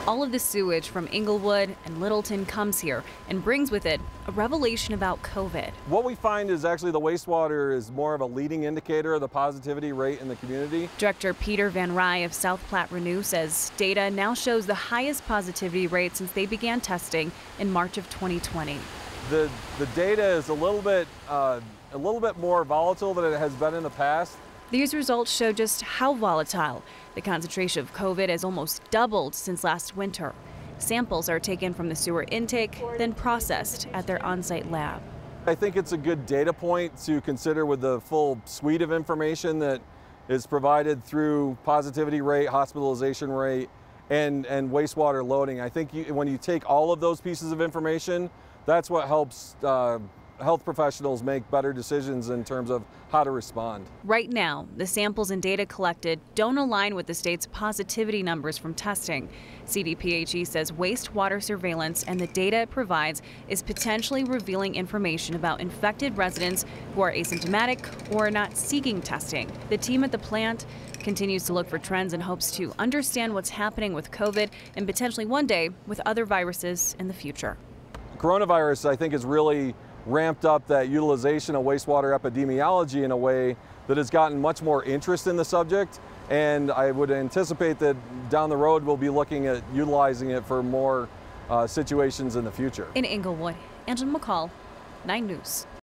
All of the sewage from Inglewood and Littleton comes here and brings with it a revelation about COVID. What we find is actually the wastewater is more of a leading indicator of the positivity rate in the community. Director Peter Van Rij of South Platte Renew says data now shows the highest positivity rate since they began testing in March of 2020. The data is a little bit more volatile than it has been in the past. These results show just how volatile. The concentration of COVID has almost doubled since last winter. Samples are taken from the sewer intake, then processed at their on-site lab. I think it's a good data point to consider with the full suite of information that is provided through positivity rate, hospitalization rate, and wastewater loading. I think when you take all of those pieces of information, that's what helps health professionals make better decisions in terms of how to respond. Right now, the samples and data collected don't align with the state's positivity numbers from testing. CDPHE says wastewater surveillance and the data it provides is potentially revealing information about infected residents who are asymptomatic or are not seeking testing. The team at the plant continues to look for trends and hopes to understand what's happening with COVID and potentially one day with other viruses in the future. Coronavirus, I think, has really ramped up that utilization of wastewater epidemiology in a way that has gotten much more interest in the subject, and I would anticipate that down the road we'll be looking at utilizing it for more situations in the future. In Inglewood, Angela McCall, 9 News.